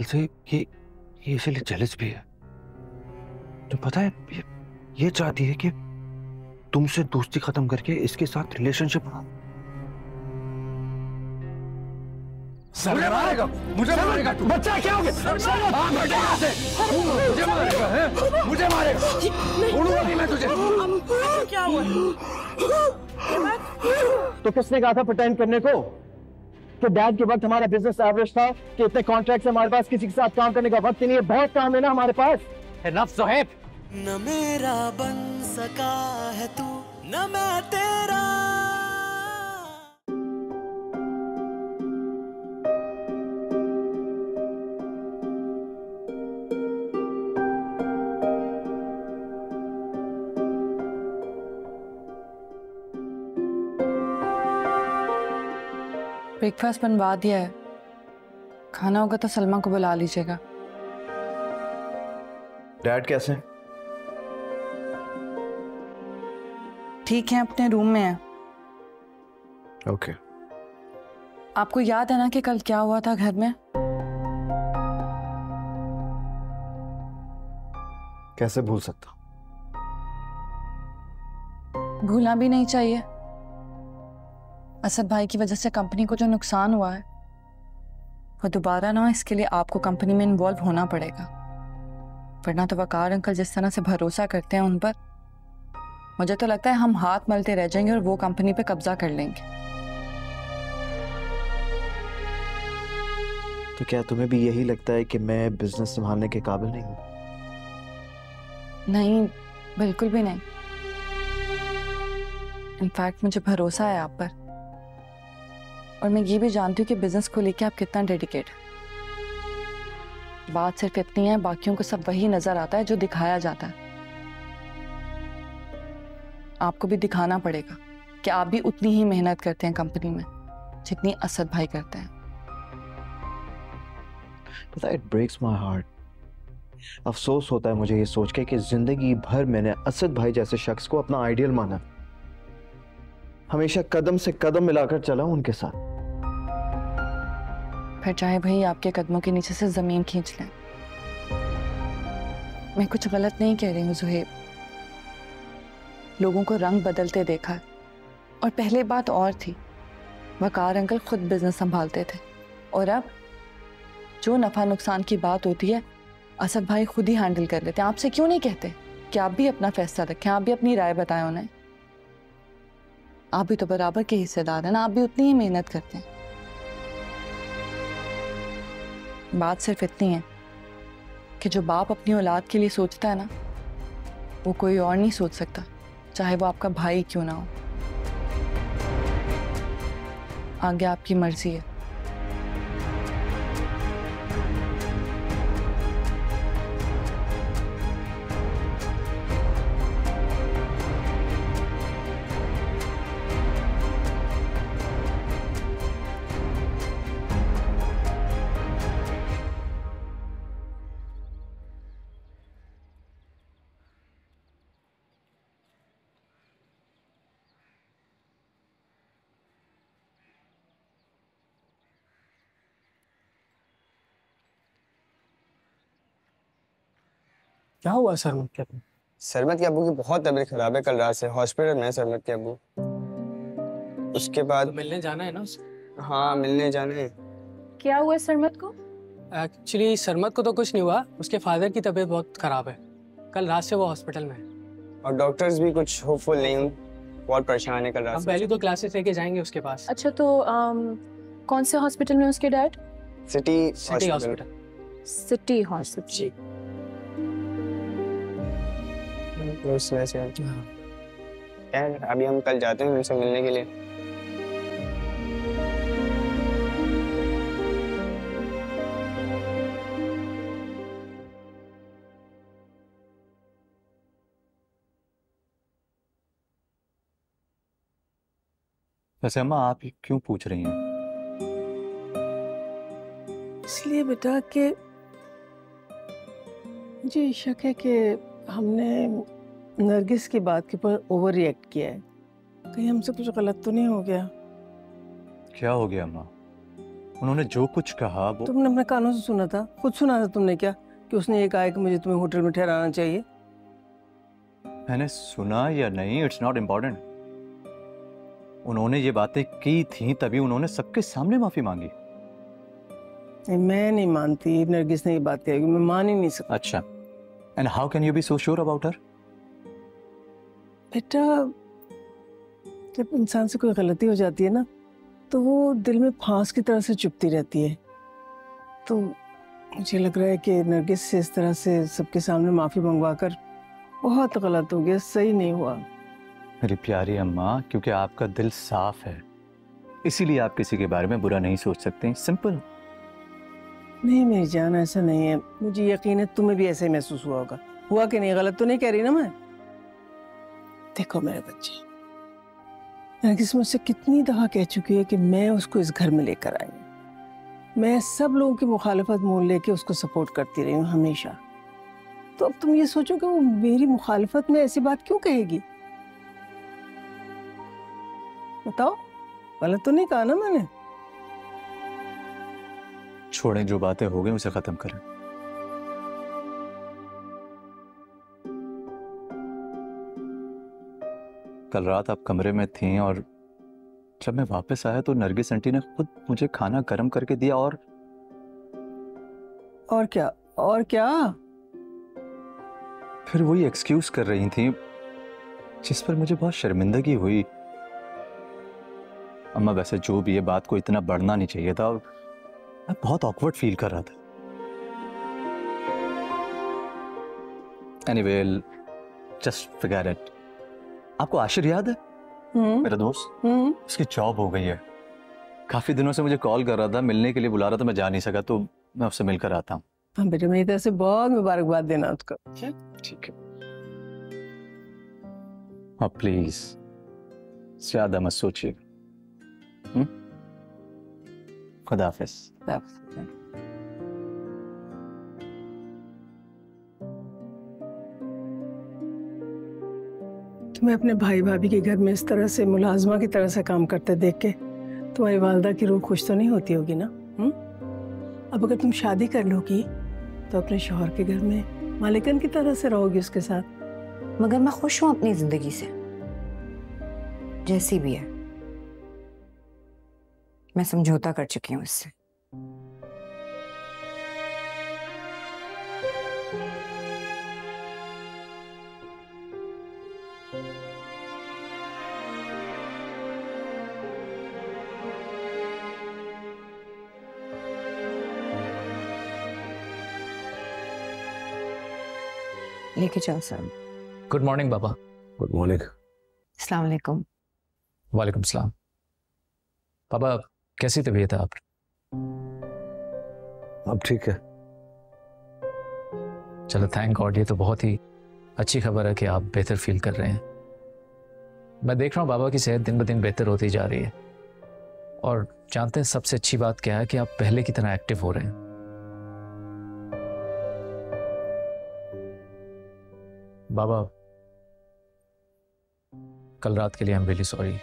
ख्याल से ये इसलिए जेलस भी है। तो पता है ये चाहती है कि तुमसे दोस्ती खत्म करके इसके साथ रिलेशनशिप बनाओ। मुझे मारेगा, मुझे मारेगा तू। बच्चा क्या हो गया? मुझे मारेगा, है? मुझे मारेगा। छोड़ूंगा नहीं मैं तुझे। क्या हुआ? तो किसने कहा था प्रिटेंड करने को? तो डैड के वक्त हमारा बिजनेस एवरेज था कि इतने कॉन्ट्रैक्ट्स हमारे पास, किसी के साथ काम करने का वक्त ही नहीं है। बहुत काम है ना हमारे पास। Enough, Zohaib. न मेरा बन सका है तू, न मैं तेरा। ब्रेकफास्ट बनवा दिया है, खाना होगा तो सलमा को बुला लीजिएगा। डैड कैसे? ठीक है, अपने रूम में है। ओके। आपको याद है ना कि कल क्या हुआ था घर में? कैसे भूल सकता? भूलना भी नहीं चाहिए। असद भाई की वजह से कंपनी को जो नुकसान हुआ है वो दोबारा ना, इसके लिए आपको कंपनी में इन्वॉल्व होना पड़ेगा। वरना तो वकार अंकल जिस तरह से भरोसा करते हैं उन पर, मुझे तो लगता है हम हाथ मलते रह जाएंगे और वो कंपनी पे कब्जा कर लेंगे। तो क्या तुम्हें भी यही लगता है कि मैं बिजनेस संभालने के काबिल नहीं हूँ? नहीं, बिल्कुल भी नहीं। इनफैक्ट मुझे भरोसा है आप पर, और मैं ये भी जानती हूँ कि बिजनेस को लेके आप कितना डेडिकेट है। बात सिर्फ इतनी है, बाकियों को सब वही नजर आता है जो दिखाया जाता है। आपको भी दिखाना पड़ेगा कि आप भी उतनी ही मेहनत करते हैं कंपनी में जितनी असद भाई करते हैं। पता है, इट ब्रेक्स माय हार्ट। अफसोस होता है मुझे ये सोच के कि जिंदगी भर मैंने असद भाई जैसे शख्स को अपना आइडियल माना, हमेशा कदम से कदम मिलाकर चला उनके साथ। फिर चाहे भाई आपके कदमों के नीचे से जमीन खींच लें। मैं कुछ गलत नहीं कह रही हूँ ज़ुहैब, लोगों को रंग बदलते देखा है। और पहले बात और थी, वकार अंकल खुद बिजनेस संभालते थे, और अब जो नफा नुकसान की बात होती है असद भाई खुद ही हैंडल कर लेते हैं। आपसे क्यों नहीं कहते कि आप भी अपना फैसला रखें, आप भी अपनी राय बताएं उन्हें? आप भी तो बराबर के हिस्सेदार हैं ना, आप भी उतनी ही मेहनत करते हैं। बात सिर्फ इतनी है कि जो बाप अपनी औलाद के लिए सोचता है ना, वो कोई और नहीं सोच सकता, चाहे वो आपका भाई क्यों ना हो। आगे आपकी मर्जी है। क्या हुआ सरमत के अब्बू? सरमत के अब्बू की बहुत तबीयत खराब है, कल रात से हॉस्पिटल में है सरमत के अब्बू। उसके बाद तो मिलने जाना है ना उससे? हाँ, मिलने जाना है। क्या हुआ सरमत को? एक्चुअली सरमत को तो कुछ नहीं हुआ, उसके फादर की तबीयत बहुत खराब है, कल रात से वो हॉस्पिटल में है। और डॉक्टर्स भी कुछ होपफुल नहीं हूँ, बहुत परेशान है कल रात हम से। पहले तो क्लासेस लेके जाएंगे उसके पास। अच्छा, तो कौन से हॉस्पिटल में उसके dad? City hospital. City hospital. यार अभी हम कल जाते हैं उनसे मिलने के लिए। वैसे अम्मा आप क्यों पूछ रही हैं? इसलिए बेटा कि मुझे शक है कि हमने नरगिस की बात के ऊपर ओवर रिएक्ट किया है। कहीं हमसे कुछ गलत तो नहीं हो गया? क्या हो गया अम्मा? उन्होंने जो कुछ कहा वो तुमने अपने कानों से सुना था, खुद सुना था तुमने क्या कि उसने ये कहा है कि मुझे तुम्हें होटल में ठहराना चाहिए? मैंने सुना या नहीं, इट्स नॉट इम्पोर्टेंट। उन्होंने ये बातें की थी तभी उन्होंने सबके सामने माफी मांगी। मैं नहीं मानती नरगिस ने ये बात कही, मैं मान ही नहीं सकती। अच्छा, and how can you be so sure about her? बेटा, जब इंसान से कोई गलती हो जाती है ना तो वो दिल में फांस की तरह से चुभती रहती है। तो मुझे लग रहा है कि नरगिस से इस तरह से सबके सामने माफी मंगवा कर बहुत गलत हो गया, सही नहीं हुआ। मेरी प्यारी अम्मा, क्योंकि आपका दिल साफ है इसीलिए आप किसी के बारे में बुरा नहीं सोच सकते, सिंपल। नहीं मेरी जान, ऐसा नहीं है, मुझे यकीन है तुम्हें भी ऐसा ही महसूस हुआ होगा। हुआ कि नहीं? गलत तो नहीं कह रही ना मैं? देखो मेरे बच्चे, नरगिस मुझसे कितनी दफा कह चुकी है कि मैं उसको इस घर में लेकर आई हूँ। मैं सब लोगों की मुखालफत मोल लेके उसको सपोर्ट करती रही हूँ हमेशा। तो अब तुम ये सोचो कि वो मेरी मुखालफत में ऐसी बात क्यों कहेगी? बताओ, गलत तो नहीं कहा ना मैंने? छोड़ें, जो बातें हो गई उसे खत्म करें। कल रात आप कमरे में थीं और जब मैं वापस आया तो नरगिस आंटी ने खुद मुझे खाना गर्म करके दिया। और क्या? और क्या? फिर वही एक्सक्यूज कर रही थी जिस पर मुझे बहुत शर्मिंदगी हुई। अम्मा, वैसे जो भी है, बात को इतना बढ़ना नहीं चाहिए था। मैं बहुत ऑकवर्ड फील कर रहा था। Anyway, just forget it. आपको आशिर याद है? मेरा दोस्त, उसकी जॉब हो गई है। काफी दिनों से मुझे कॉल कर रहा था, मिलने के लिए बुला रहा था, मैं जा नहीं सका, तो मैं उससे मिलकर आता हूँ। हाँ बेटे, मेरी तरफ से बहुत मुबारकबाद देना उसको। ठीक है। हाँ प्लीज, ज्यादा मत सोचिए। खुदा हाफिज। तुम्हें अपने भाई भाभी के घर में इस तरह से मुलाजमा की तरह से काम करते देख के तुम्हारी वालदा की रूह खुश तो नहीं होती होगी ना? अब अगर तुम शादी कर लोगी तो अपने शौहर के घर में मालिकन की तरह से रहोगी उसके साथ। मगर मैं खुश हूं अपनी जिंदगी से, जैसी भी है। मैं समझौता कर चुकी हूँ इससे। लेके चल सर। गुड मॉर्निंग बाबा। Good morning. अस्सलाम वालेकुम। वालेकुम सलाम। बाबा, कैसी तबीयत है आप? अब ठीक है। चलो, थैंक गॉड, ये तो बहुत ही अच्छी खबर है कि आप बेहतर फील कर रहे हैं। मैं देख रहा हूँ बाबा की सेहत दिन ब दिन बेहतर होती जा रही है। और जानते हैं सबसे अच्छी बात क्या है? कि आप पहले की तरह एक्टिव हो रहे हैं। बाबा, कल रात के लिए आई एम रियली सॉरी।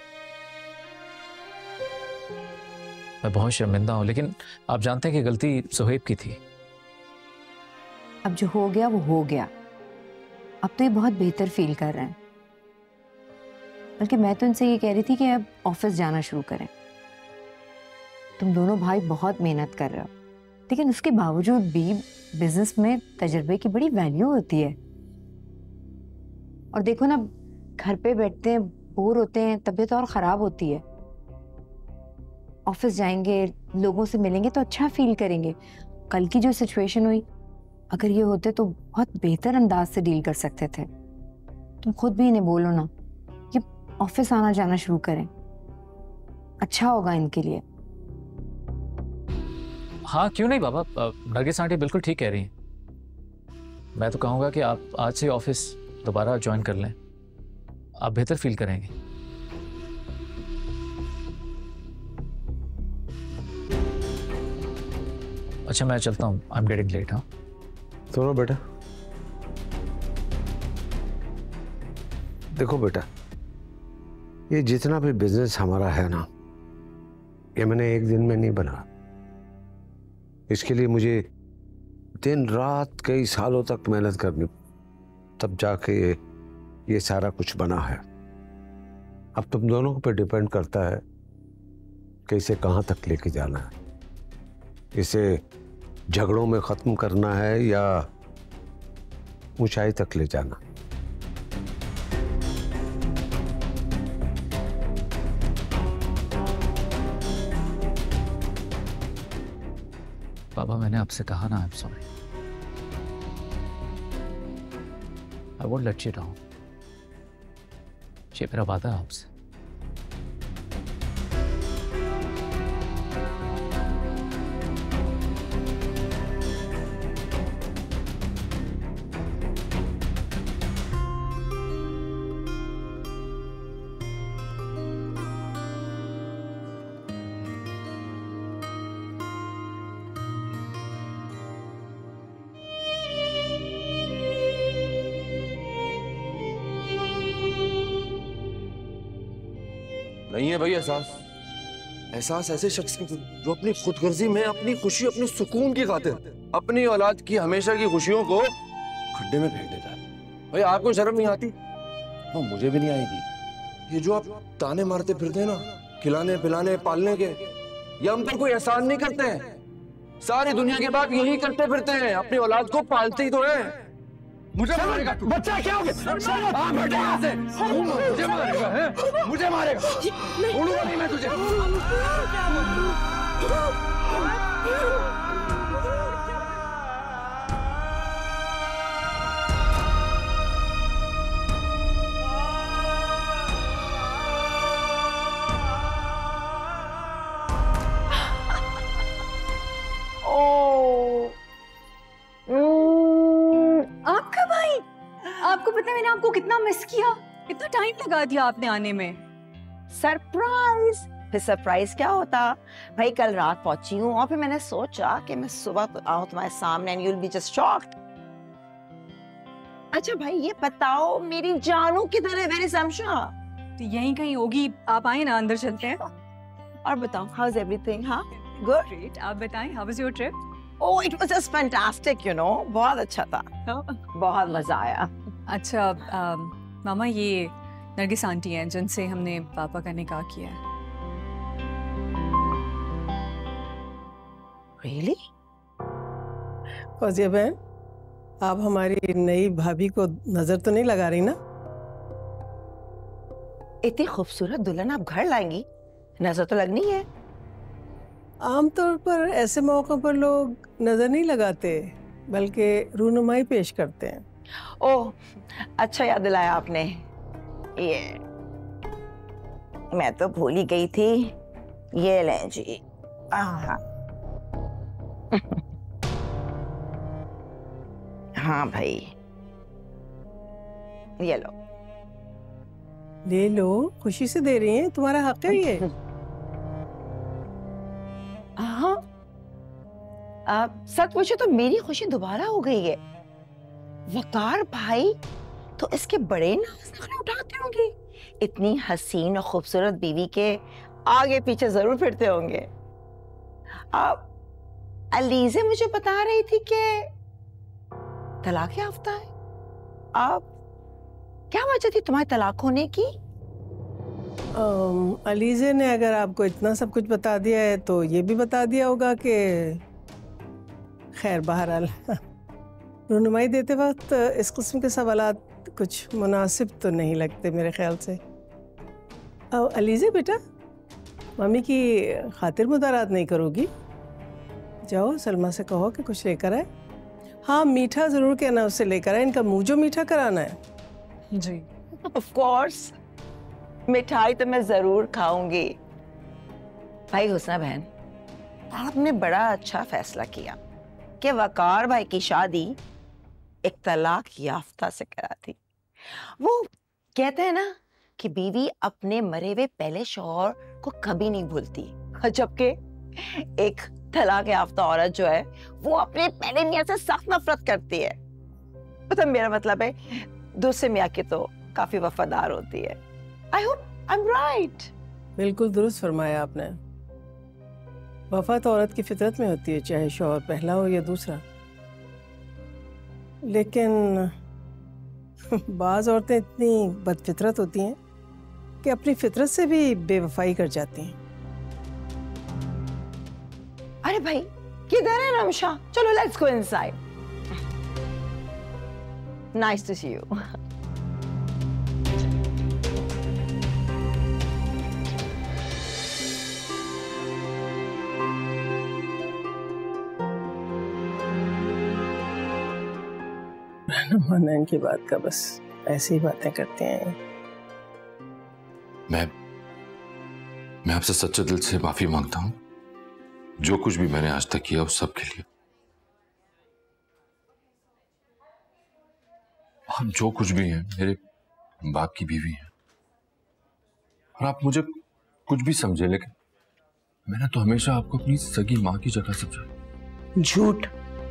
मैं बहुत शर्मिंदा हूं, लेकिन आप जानते हैं कि गलती सुहेब की थी। अब जो हो गया वो हो गया। अब तो ये बहुत बेहतर फील कर रहे हैं। बल्कि मैं तो इनसे ये कह रही थी कि अब ऑफिस जाना शुरू करें। तुम दोनों भाई बहुत मेहनत कर रहे हो, लेकिन उसके बावजूद भी बिजनेस में तजर्बे की बड़ी वैल्यू होती है। और देखो ना, घर पे बैठते हैं, बोर होते हैं, तबीयत और ख़राब होती है। ऑफिस जाएंगे, लोगों से मिलेंगे तो अच्छा फील करेंगे। कल की जो सिचुएशन हुई, अगर ये होते तो बहुत बेहतर अंदाज से डील कर सकते थे। तुम खुद भी इन्हें बोलो ना कि ऑफिस आना जाना शुरू करें, अच्छा होगा इनके लिए। हाँ, क्यों नहीं बाबा, नरगिस आंटी बिल्कुल ठीक कह रही हैं। मैं तो कहूँगा कि आप आज से ऑफिस दोबारा ज्वाइन कर लें, आप बेहतर फील करेंगे। अच्छा, मैं चलता हूँ, आई एम गेटिंग लेट। हाँ सुनो बेटा, देखो बेटा, ये जितना भी बिजनेस हमारा है ना, ये मैंने एक दिन में नहीं बना। इसके लिए मुझे दिन रात कई सालों तक मेहनत करनी, तब जाके ये सारा कुछ बना है। अब तुम दोनों पे डिपेंड करता है कि इसे कहाँ तक लेके जाना है। इसे झगड़ों में खत्म करना है या ऊंचाई तक ले जाना। बाबा, मैंने आपसे कहा ना, I am sorry. I won't let you down. ये मेरा वादा है आपसे। नहीं है भाई एहसास। एहसास ऐसे शख्स की जो अपनी खुदगर्जी में अपनी खुशी, अपने सुकून की खातिर अपनी औलाद की हमेशा की खुशियों को खड्डे में फेंक देता है। भाई आपको शर्म नहीं आती? तो मुझे भी नहीं आएगी। ये जो आप ताने मारते फिरते हैं ना, खिलाने पिलाने पालने के, ये हम पर कोई एहसान नहीं करते हैं। सारी दुनिया के बाप यही करते फिरते हैं, अपनी औलाद को पालते ही तो हैं। मुझे मारेगा तू? बच्चा क्या हो गया? हाँ, बेटा यहाँ से। मुझे मारेगा है? मुझे मारेगा? छोड़ूंगा नहीं मैं तुझे। आपका भाई? आपको पता है मैंने आपको कितना मिस किया, कितना टाइम लगा दिया आपने आने में। सरप्राइज? फिर सरप्राइज क्या होता भाई, कल रात पहुंची हूँ और फिर मैंने सोचा कि मैं सुबह आऊँ तुम्हारे सामने and you will be just shocked. अच्छा भाई ये बताओ मेरी जानू किधर है? Where is Amsha? तो यहीं कहीं होगी, आप आए ना, अंदर चलते हैं। और बताओ हाउ इज एवरीथिंग? हाँ गुड। ग्रेट। आप बताएं, how was your trip? Oh it was just fantastic, you know, बहुत अच्छा था। बहुत मजा आया। अच्छा मामा, ये नरगिस आंटी हैं जिनसे हमने पापा का निकाह किया है। Really? फौजिया बहन, आप हमारी नई भाभी को नजर तो नहीं लगा रही ना? इतनी खूबसूरत दुल्हन आप घर लाएंगी, नजर तो लगनी है। आमतौर पर ऐसे मौकों पर लोग नजर नहीं लगाते, बल्कि रूनुमाई पेश करते हैं। ओह अच्छा याद दिलाया आपने। ये मैं तो भूल ही गई थी। ये लें जी। हाँ भाई ये लो। ले लो, खुशी से दे रही हैं, तुम्हारा हक है ये। हाँ सच पूछो तो मेरी खुशी दोबारा हो गई है। वकार भाई तो इसके बड़े नाज नखरे उठाते होंगे, इतनी हसीन और खूबसूरत बीवी के आगे पीछे जरूर फिरते होंगे। अलीज़े मुझे बता रही थी कि तलाक याफ्ता है। आप क्या वजह थी तुम्हारे तलाक होने की? अलीज़े ने अगर आपको इतना सब कुछ बता दिया है तो ये भी बता दिया होगा कि खैर बहरहाल रहनुमाई देते वक्त इस किस्म के सवालात कुछ मुनासिब तो नहीं लगते मेरे ख्याल से। अलीज़े बेटा, मम्मी की खातिर मुदारात नहीं करोगी? जाओ सलमा से कहो कि कुछ लेकर आए। हाँ मीठा जरूर कहना उससे लेकर आए, इनका मुंह जो मीठा कराना है। जी ऑफ कोर्स, मिठाई तो मैं जरूर खाऊंगी। भाई हुस्ना बहन, आपने बड़ा अच्छा फैसला किया कि वकार भाई की शादी एक तलाक याफ्ता से करा थी। वो कहते हैं ना कि बीवी अपने मरे हुए पहले शौहर को कभी नहीं भूलती, जबकि एक तलाक याफ्ता औरत जो है वो अपने पहले मियाँ से सख्त नफरत करती है। मतलब मेरा मतलब है दूसरे मियाँ की तो काफी वफादार होती है। I hope I am right. बिल्कुल दुरुस्त फरमाया आपने। वफा तो औरत की फितरत में होती है, चाहे शौहर पहला हो या दूसरा। लेकिन बाज़ औरतें इतनी बदफितरत होती हैं कि अपनी फितरत से भी बेवफाई कर जाती हैं। अरे भाई किधर है रमशा? चलो let's go inside. Nice to see you. माना इनकी बात का, बस ऐसी ही बातें करते हैं। मैं आपसे सच्चे दिल से माफी मांगता हूं, जो कुछ भी मैंने आज तक किया उस सब के लिए। आप जो कुछ भी हैं मेरे बाप की बीवी हैं, और आप मुझे कुछ भी समझे, लेकिन मैंने तो हमेशा आपको अपनी सगी मां की जगह समझा। झूठ।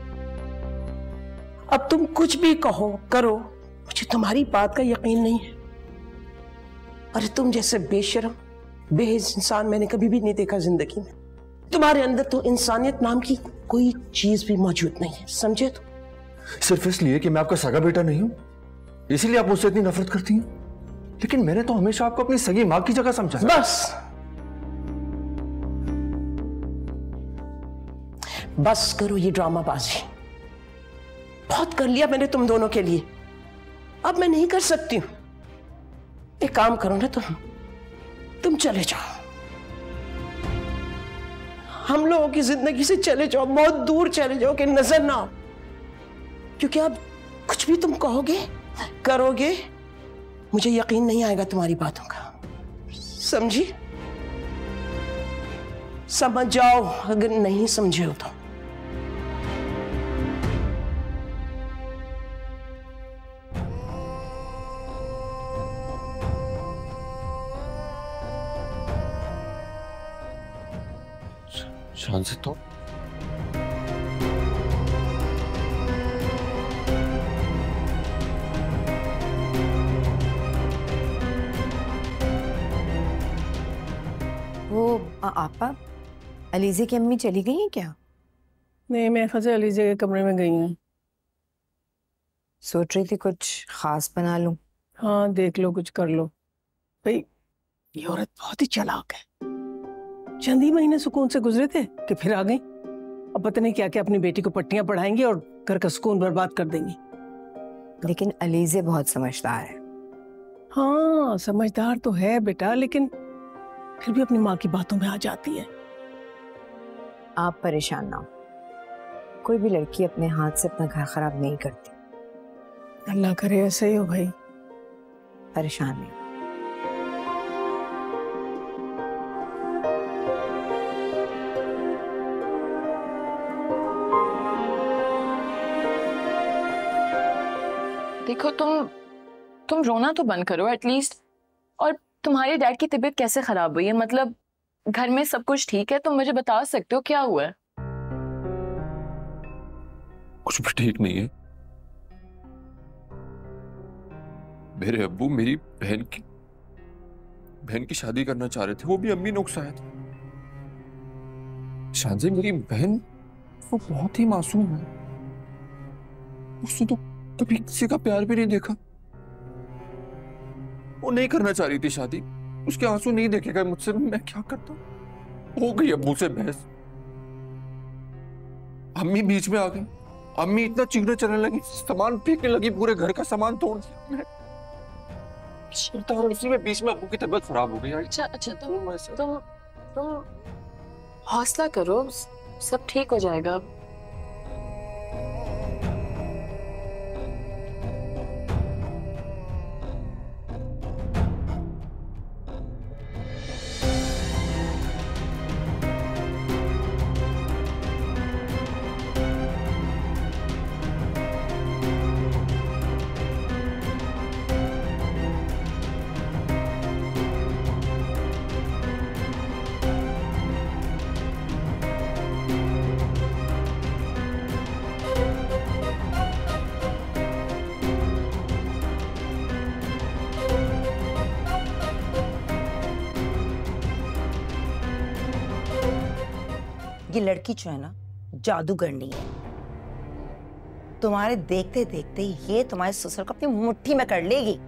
अब तुम कुछ भी कहो करो, मुझे तुम्हारी बात का यकीन नहीं है। अरे तुम जैसे बेशर्म बेहिस इंसान मैंने कभी भी नहीं देखा जिंदगी में। तुम्हारे अंदर तो इंसानियत नाम की कोई चीज भी मौजूद नहीं है, समझे? तो सिर्फ इसलिए कि मैं आपका सगा बेटा नहीं हूं, इसीलिए आप मुझसे इतनी नफरत करती हैं। लेकिन मैंने तो हमेशा आपको अपनी सगी मां की जगह समझा। बस करो ये ड्रामाबाजी। बहुत कर लिया मैंने तुम दोनों के लिए, अब मैं नहीं कर सकती हूं। एक काम करो ना, तुम चले जाओ, हम लोगों की जिंदगी से चले जाओ, बहुत दूर चले जाओ कि नजर ना आओ। क्योंकि अब कुछ भी तुम कहोगे करोगे, मुझे यकीन नहीं आएगा तुम्हारी बातों का, समझी? समझ जाओ अगर नहीं समझे हो तो। शान से तो वो आपा अलीजे की अम्मी चली गई हैं क्या? नहीं, मैं खज़े अलीजे के कमरे में गई हूँ। सोच रही थी कुछ खास बना लूं। हाँ देख लो, कुछ कर लो। भाई ये औरत बहुत ही चालाक है। चंद ही महीने सुकून से गुजरे थे कि फिर आ गई। अब पता नहीं क्या क्या अपनी बेटी को पट्टियां पढ़ाएंगी और घर का सुकून बर्बाद कर देंगी। लेकिन अलीजे बहुत समझदार है। हाँ समझदार तो है बेटा, लेकिन फिर भी अपनी माँ की बातों में आ जाती है। आप परेशान ना हो, कोई भी लड़की अपने हाथ से अपना घर खराब नहीं करती। अल्लाह करे ऐसे ही हो भाई। परेशान नहीं। देखो तुम रोना तो बंद करो एटलीस्ट। और तुम्हारे डैड की तबीयत कैसे खराब हुई है? मतलब घर में सब कुछ ठीक है? तुम मुझे बता सकते हो क्या हुआ है? कुछ भी ठीक नहीं है। मेरे अब्बू मेरी बहन की शादी करना चाह रहे थे, वो भी अम्मी ने उकसाया था। शानजी मेरी बहन वो बहुत ही मासूम है, उसने तो कभी किसी का प्यार भी नहीं देखा। वो नहीं करना चाह रही थी शादी, उसके आंसू नहीं देखेगा मुझसे, मैं क्या करता। हो गई अब्बू से बहस, अम्मी बीच में आ गई। अम्मी इतना चीखने चलने लगी, सामान फेंकने लगी, पूरे घर का सामान तोड़ दिया। और इसी में बीच में अब्बू की तबीयत खराब हो गई। अच्छा तुम हौसला करो, सब ठीक हो जाएगा। ये लड़की जो है ना जादूगरनी है। तुम्हारे देखते देखते ये तुम्हारे ससुर को अपनी मुट्ठी में कर लेगी।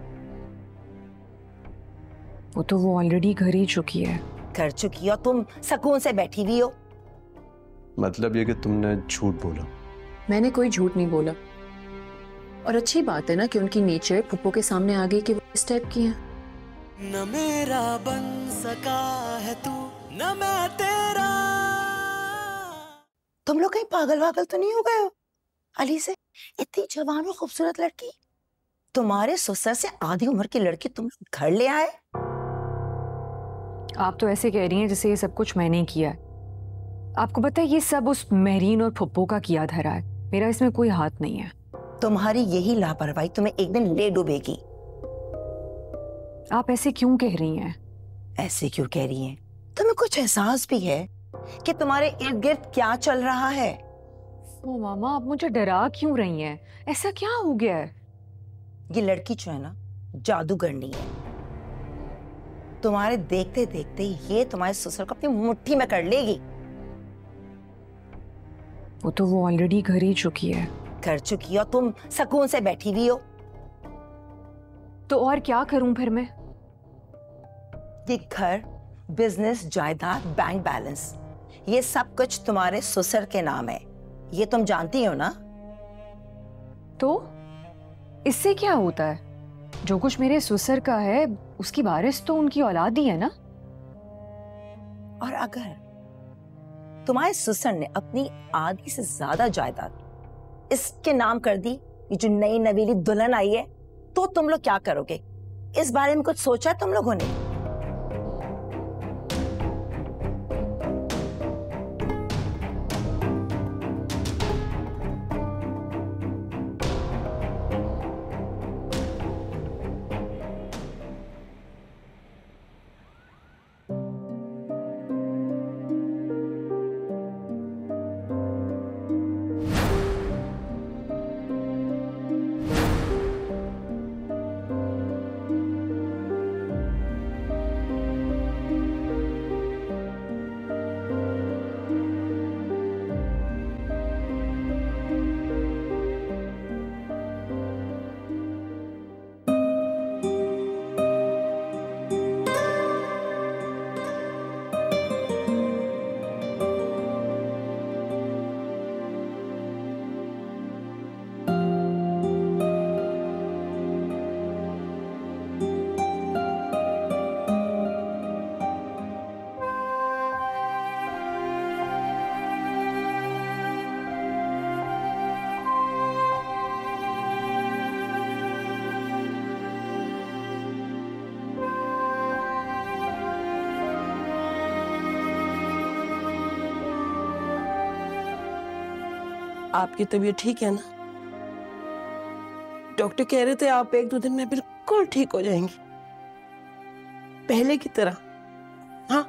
वो तो वो ऑलरेडी कर ही चुकी है। कर चुकी हो, तुम सुकून से बैठी हुई हो। मतलब ये कि तुमने झूठ बोला? मैंने कोई झूठ नहीं बोला। और अच्छी बात है ना कि उनकी नेचर पुप्पो के सामने आ गई कि वो इस टाइप की है। न मेरा बन सका है तू, न मैं तेरा। तुम लोग कहीं पागल वागल तो नहीं हो गए हो? अली से इतनी जवान और खूबसूरत लड़की, तुम्हारे ससुर से आधी उम्र की लड़की तुम घर ले आए। आप तो ऐसे कह रही हैं जैसे ये सब कुछ मैंने किया है। आपको पता है ये सब उस मेहरीन और फुप्पो का किया धरा है, मेरा इसमें कोई हाथ नहीं है। तुम्हारी यही लापरवाही तुम्हें एक दिन ले डूबेगी। आप ऐसे क्यों कह रही हैं? ऐसे क्यों कह रही हैं? तुम्हें कुछ एहसास भी है कि तुम्हारे इर्द गिर्द क्या चल रहा है? ओ मामा, आप मुझे डरा क्यों रही हैं? ऐसा क्या हो गया है? ये लड़की जो है ना जादूगरनी है। तुम्हारे देखते देखते ये तुम्हारे ससुर को अपनी मुट्ठी में कर लेगी। वो तो वो ऑलरेडी कर ही चुकी है। कर चुकी हो, तुम सुकून से बैठी हुई हो। तो और क्या करूं फिर मैं? ये घर, बिजनेस, जायदाद, बैंक बैलेंस, ये सब कुछ तुम्हारे ससुर के नाम है। ये तुम जानती हो ना? तो इससे क्या होता है? जो कुछ मेरे ससुर का है उसकी वारिस तो उनकी औलाद ही है ना। और अगर तुम्हारे ससुर ने अपनी आधी से ज्यादा जायदाद इसके नाम कर दी, ये जो नई नवीली दुल्हन आई है, तो तुम लोग क्या करोगे? इस बारे में कुछ सोचा तुम लोगों ने? आपकी तबीयत ठीक है ना? डॉक्टर कह रहे थे आप 1-2 दिन में बिल्कुल ठीक हो जाएंगी, पहले की तरह। हाँ,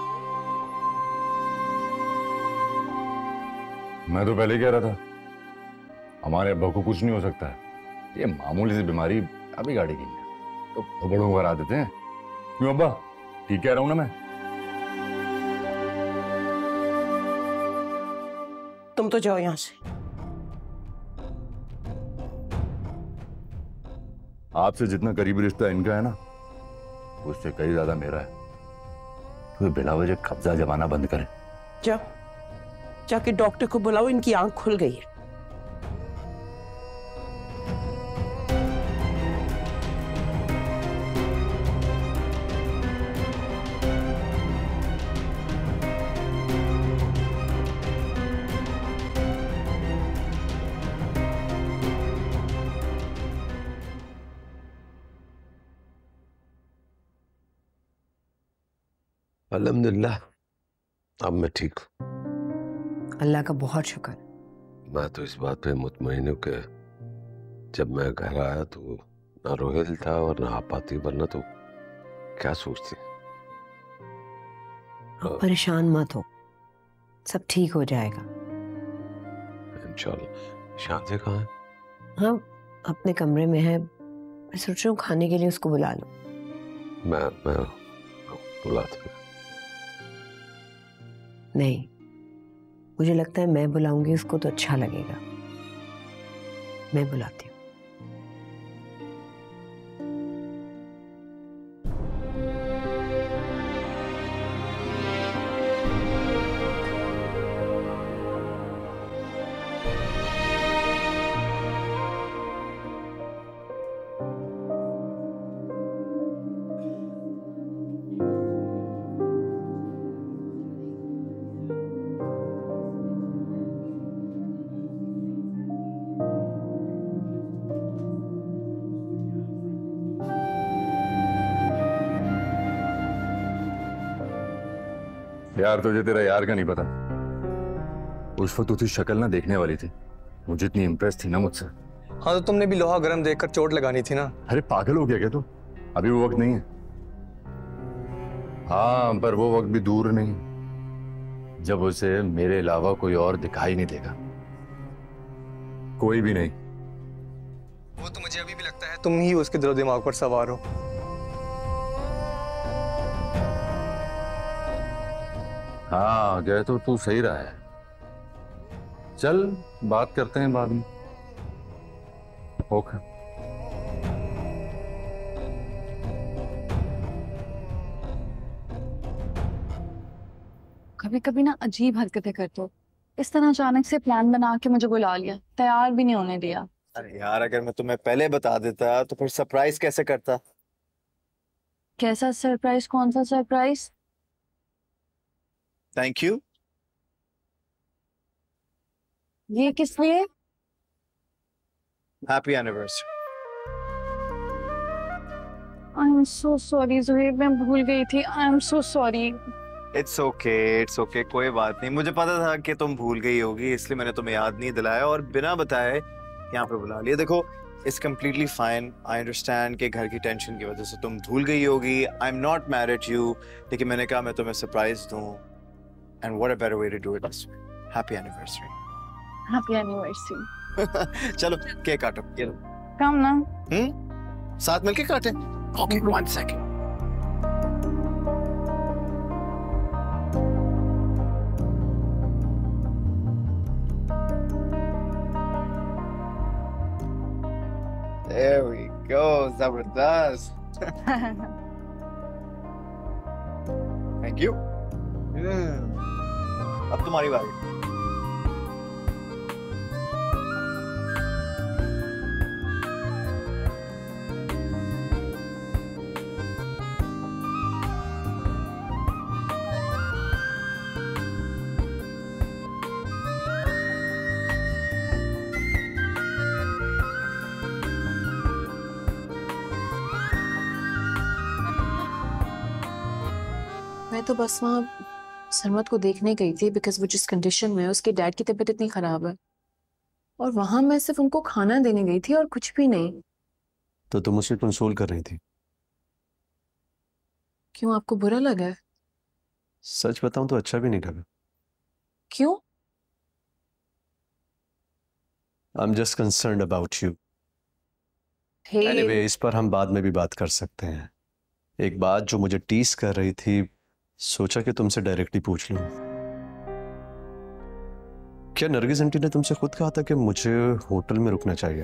मैं तो पहले ही कह रहा था हमारे अब्बा को कुछ नहीं हो सकता है, ये मामूली सी बीमारी अभी गाड़ेगी तो बड़ों को करा देते हैं। क्यों अब्बा, ठीक कह रहा हूं ना मैं? तुम तो जाओ यहां से। आपसे जितना करीबी रिश्ता इनका है ना, उससे कहीं ज्यादा मेरा है। तो बिला वजह कब्जा जमाना बंद करें। जाओ, जाके डॉक्टर को बुलाओ, इनकी आंख खुल गई है। अल्हम्दुलिल्लाह, अब मैं ठीक हूँ। अल्लाह का बहुत शुक्र। मैं तो इस बात पे मुतमईन हूँ कि जब मैं घर आया तो ना रोहिल था और ना आप आती, वरना तो क्या सोचती। आप परेशान मत हो, सब ठीक हो जाएगा इंशाल्लाह। शांति कहाँ है? हाँ, अपने कमरे में है। मैं सोच रही हूँ खाने के लिए उसको बुला लो। मैं बुलाता हूँ। नहीं, मुझे लगता है मैं बुलाऊंगी उसको तो अच्छा लगेगा। मैं बुलाती हूँ। यार तुझे तेरा यार का नहीं पता। उस वक्त उसकी शक्ल ना देखने वाली थी। मुझे इतनी इम्प्रेस थी ना मुझसे। हाँ तो तुमने भी लोहा गरम देखकर चोट लगानी थी ना। अरे पागल हो गया क्या तू? अभी वो वक्त नहीं है। हाँ पर वो वक्त भी दूर नहीं जब उसे मेरे अलावा कोई और दिखाई नहीं देगा। कोई भी नहीं। वो तो मुझे अभी भी लगता है तुम ही उसके दिलो दिमाग पर सवार हो। हाँ गए तो तू सही रहा है। चल बात करते हैं बाद में। ओके। कभी कभी ना अजीब हरकतें करते हो। इस तरह अचानक से प्लान बना के मुझे बुला लिया, तैयार भी नहीं होने दिया। अरे यार अगर मैं तुम्हें पहले बता देता तो फिर सरप्राइज कैसे करता? कैसा सरप्राइज? कौन सा सरप्राइज? Thank you. ये किस लिए? Happy anniversary. I am so sorry Zuhaib, मैं भूल गई थी। I am so sorry. It's okay कोई बात नहीं। मुझे पता था कि तुम भूल गई होगी, इसलिए मैंने तुम्हें याद नहीं दिलाया और बिना बताए यहाँ पे बुला लिया। देखो it's completely fine. I understand कि घर की टेंशन की वजह से तुम भूल गई होगी। I am not mad at you, लेकिन मैंने कहा मैं तुम्हें सरप्राइज दूं। And what a better way to do it this way. Happy anniversary. Happy anniversary. चलो केक काटो। ये लो। कम ना। साथ मिलके काटें। Okay one second. There we go, Zabardast. Thank you. अब तुम्हारी बारी। मैं तो बस वहाँ सरमत को देखने गई थी बिकॉज वो जिस कंडीशन में है उसके डैड की तबीयत इतनी खराब है, और वहां मैं सिर्फ उनको खाना देने गई थी और कुछ भी नहीं। तो तुम उसे कंसोल कर रही थी? क्यों, आपको बुरा लगा है? सच बताऊं तो अच्छा भी नहीं लगा। क्यों? I'm just concerned about you. Hey. Anyway, इस पर हम बाद में भी बात कर सकते हैं। एक बात जो मुझे टीस कर रही थी, सोचा कि तुमसे डायरेक्टली पूछ लूं। क्या नरगिस आंटी ने तुमसे खुद कहा था कि मुझे होटल में रुकना चाहिए?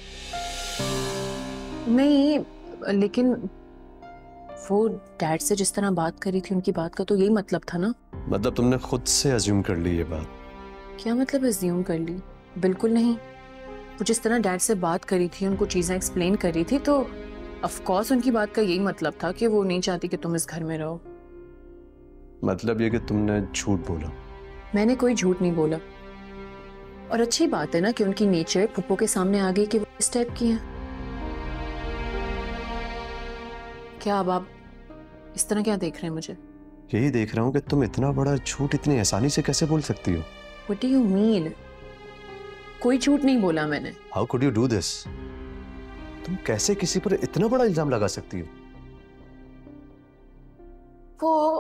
नहीं, लेकिन वो डैड से जिस तरह बात करी थी उनकी बात का तो यही मतलब था ना। मतलब तुमने खुद से अज्यूम कर ली ये बात? क्या मतलब अज्यूम कर ली? बिल्कुल नहीं। वो जिस तरह डैड से बात करी थी, उनको चीजें एक्सप्लेन करी थी, तो ऑफ कोर्स उनकी बात का यही मतलब था कि वो नहीं चाहती कि तुम इस घर में रहो। मतलब ये कि तुमने झूठ बोला? मैंने कोई झूठ नहीं बोला, और अच्छी बात है ना कि उनकी नेचर पुप्पो के सामने आ गई कि वो इस टाइप की है। क्या अब आप इस तरह क्या देख रहे हैं मुझे? यही देख रहा हूँ कि तुम इतना बड़ा झूठ इतनी आसानी से कैसे बोल सकती हो? What do you mean? कोई झूठ नहीं बोला मैंने। How could you do this? तुम कैसे किसी पर इतना बड़ा इल्जाम लगा सकती हो? वो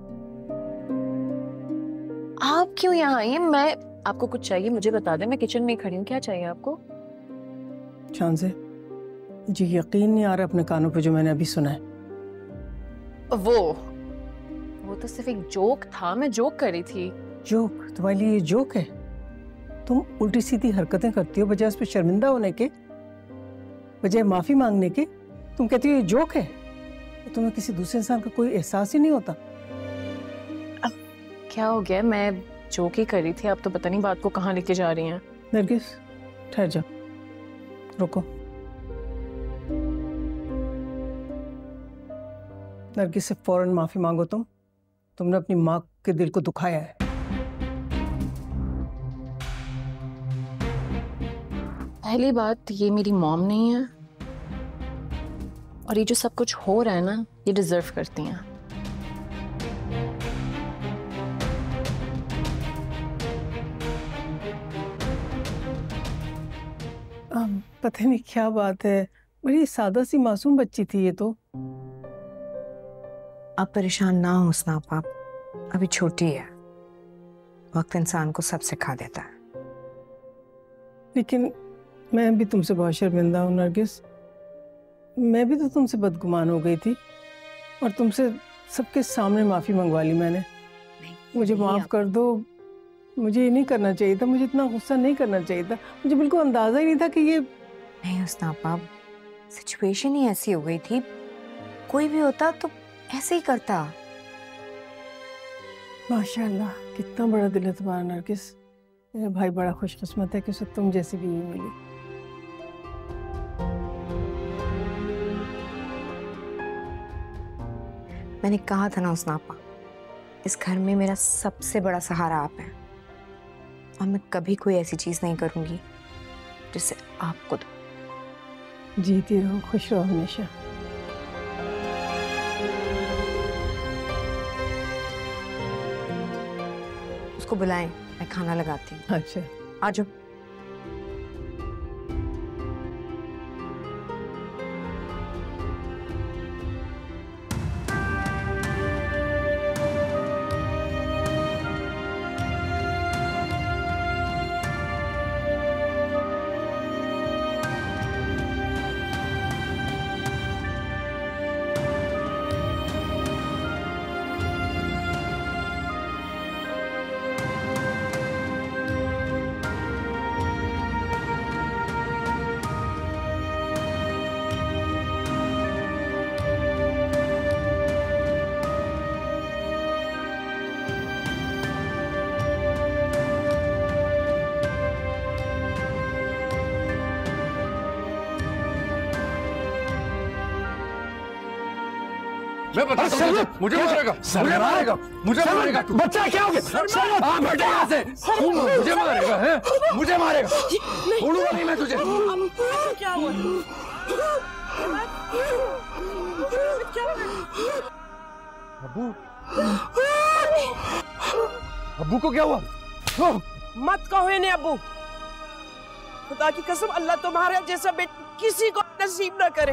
आप क्यों यहाँ आई? मैं आपको कुछ चाहिए मुझे बता दें, मैं किचन में खड़ी हूँ। क्या चाहिए आपको? शान से मुझे यकीन नहीं आ रहा अपने कानों पे जो मैंने अभी सुना है। वो तो सिर्फ एक जोक था, मैं जोक कर रही थी। जोक? तुम्हारे लिए ये जोक है? तुम उल्टी सीधी हरकतें करती हो बजाय उस पर शर्मिंदा होने के, बजाय माफी मांगने के। तुम कहती हो ये जोक है, तो तुम्हें किसी दूसरे इंसान का कोई एहसास ही नहीं होता। अब क्या हो गया? मैं जोक ही कर रही थी, आप तो पता नहीं बात को कहाँ लेके जा रही हैं। नरगिस ठहर जाओ, रुको। नरगिस से फौरन माफी मांगो। तुमने अपनी माँ के दिल को दुखाया है। पहली बात, ये मेरी मॉम नहीं है, और ये जो सब कुछ हो रहा है ना, ये डिजर्व करती हैं। पता नहीं क्या बात है, बड़ी सादा सी मासूम बच्ची थी ये तो। आप परेशान ना हो स्नाप, आप अभी छोटी है, वक्त इंसान को सब सिखा देता है। लेकिन मैं भी तुमसे बहुत शर्मिंदा हूँ नरगिस। मैं भी तो तुमसे बदगुमान हो गई थी और तुमसे सबके सामने माफी मंगवा ली मैंने। मुझे माफ कर दो, मुझे ये नहीं करना चाहिए था, मुझे इतना गुस्सा नहीं करना चाहिए था, मुझे बिल्कुल अंदाजा ही नहीं था कि ये। नहीं स्नापा, सिचुएशन ही ऐसी हो गई थी, कोई भी होता तो ऐसे ही करता। माशाल्लाह, कितना बड़ा दिल है तुम्हारा नरगिस। मेरा भाई बड़ा खुशकिस्मत है कि उसे तुम जैसी बीवी मिली। मैंने कहा था ना स्नापा, इस घर में मेरा सबसे बड़ा सहारा आप हैं, और मैं कभी कोई ऐसी चीज नहीं करूंगी जिससे आपको दो। जीती रहो, खुश रहो हमेशा। उसको बुलाएं, मैं खाना लगाती हूँ। अच्छा, आ जाओ। मैं बताता हूँ, मुझे मारेगा, मुझे मारेगा, मुझे मारेगा। बच्चा क्या हो गया? हाँ बेटे, यहाँ से मुझे मारेगा, है मुझे मारेगा। छोड़ूंगा नहीं मैं तुझे। क्या हुआ? अब्बू, अब्बू को क्या हुआ? मत कहो इन्हें अब्बू। खुदा की कसम, अल्लाह तुम्हारे जैसा बेटा किसी को नसीब ना करे।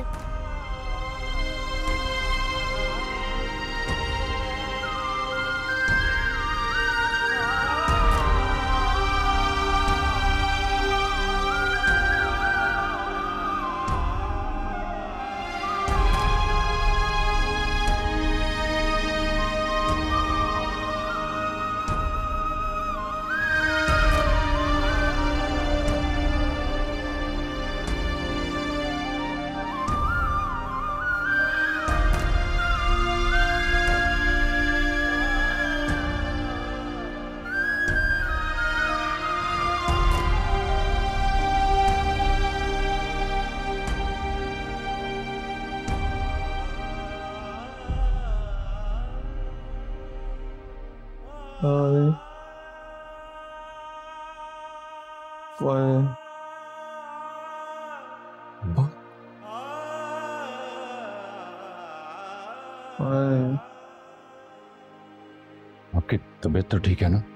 आपकी तबीयत तो ठीक है ना?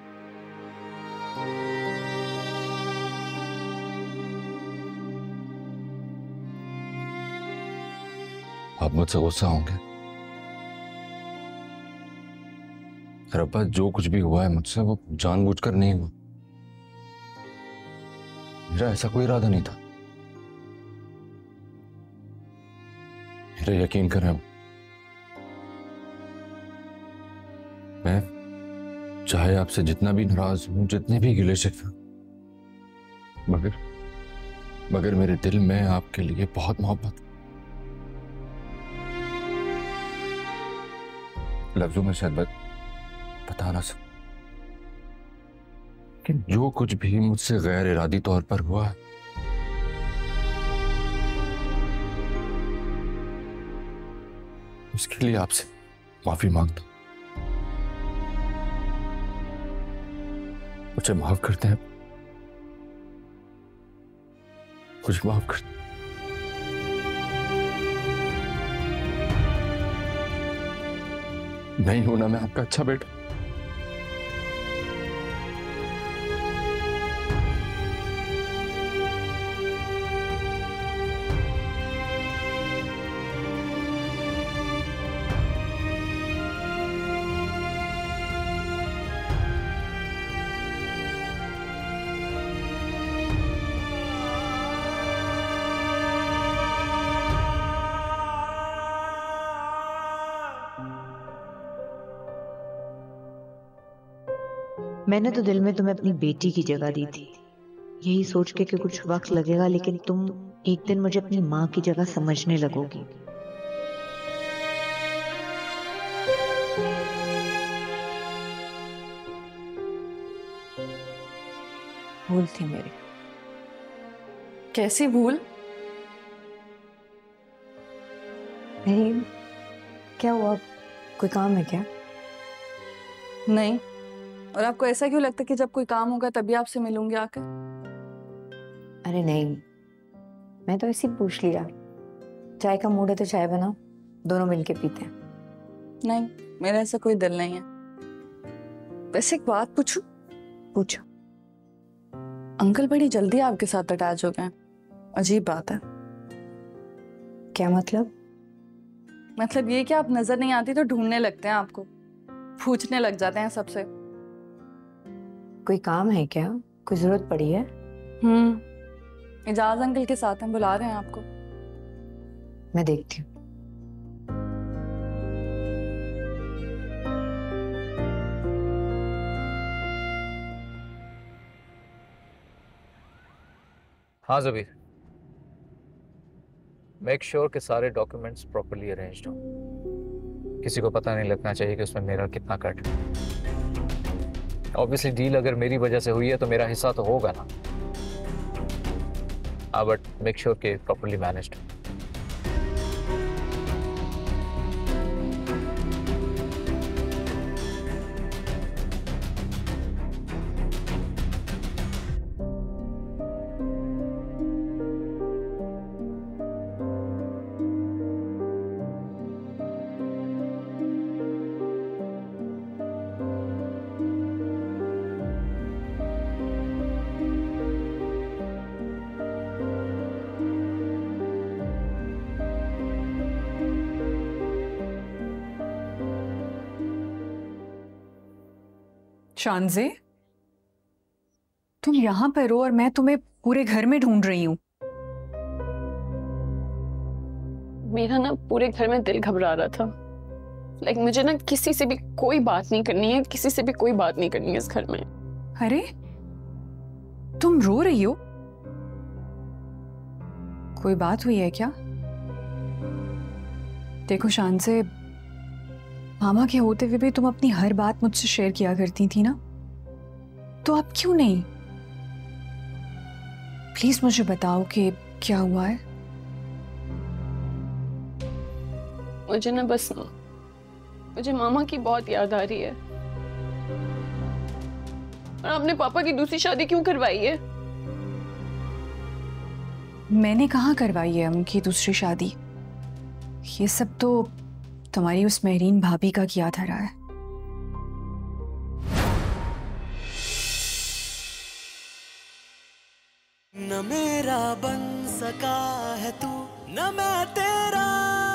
आप मुझसे गुस्सा होंगे? रब्बा, जो कुछ भी हुआ है मुझसे वो जानबूझकर नहीं हुआ। मेरा ऐसा कोई इरादा नहीं था। मेरा यकीन करें, मैं चाहे आपसे जितना भी नाराज हूं, जितने भी गिले शिकवे, मगर मेरे दिल में आपके लिए बहुत मोहब्बत। लफ्जों में शायद बता ना सकूं कि जो कुछ भी मुझसे गैर इरादी तौर पर हुआ है, उसके लिए आपसे माफी मांगता हूं। मुझे माफ करते हैं, मुझे माफ कर। नहीं हूं ना मैं आपका अच्छा बेटा। मैंने तो दिल में तुम्हें अपनी बेटी की जगह दी थी, यही सोच के कि कुछ वक्त लगेगा, लेकिन तुम एक दिन मुझे अपनी माँ की जगह समझने लगोगी। भूल थी मेरी। कैसी भूल? नहीं, क्या हुआ? कोई काम है क्या? नहीं। और आपको ऐसा क्यों लगता है कि जब कोई काम होगा तभी आपसे मिलूंगी आकर? अरे नहीं, मैं तो ऐसे ही पूछ लिया। चाय का मूड है तो चाय बनाओ, दोनों मिलके पीते हैं। नहीं, मेरा ऐसा कोई दिल नहीं है। वैसे एक बात पूछूं? पूछो। अंकल बड़ी जल्दी आपके साथ अटैच हो गए। अजीब बात है। क्या मतलब? मतलब ये कि आप नजर नहीं आती तो ढूंढने लगते हैं आपको, पूछने लग जाते हैं सबसे। कोई काम है क्या? कोई जरूरत पड़ी है? इजाज अंकल के साथ हैं, बुला रहे हैं आपको। मैं देखती हूँ। हाँ ज़बीर, मेक श्योर कि सारे डॉक्यूमेंट्स प्रॉपर्ली अरेंज्ड हों। किसी को पता नहीं लगना चाहिए कि उसमें मेरा कितना कट है। ऑब्वियसली डील अगर मेरी वजह से हुई है तो मेरा हिस्सा तो होगा ना। हाँ, बट मेक श्योर कि प्रॉपर्ली मैनेज्ड। शानज़े, तुम यहाँ पर हो और मैं तुम्हें पूरे घर में ढूंढ रही हूँ। मेरा ना पूरे घर में दिल घबरा रहा था। मुझे ना किसी से भी कोई बात नहीं करनी है, किसी से भी कोई बात नहीं करनी है इस घर में। अरे, तुम रो रही हो? कोई बात हुई है क्या? देखो शानज़े, मामा के होते हुए भी तुम अपनी हर बात मुझसे शेयर किया करती थी ना, तो अब क्यों नहीं? प्लीज मुझे बताओ कि क्या हुआ है। मुझे ना बस मुझे मामा की बहुत याद आ रही है। और आपने पापा की दूसरी शादी क्यों करवाई है? मैंने कहाँ करवाई है उनकी दूसरी शादी? ये सब तो तुम्हारी उस महरीन भाभी का किया धरा है। न मेरा बन सका है तू, न मैं तेरा।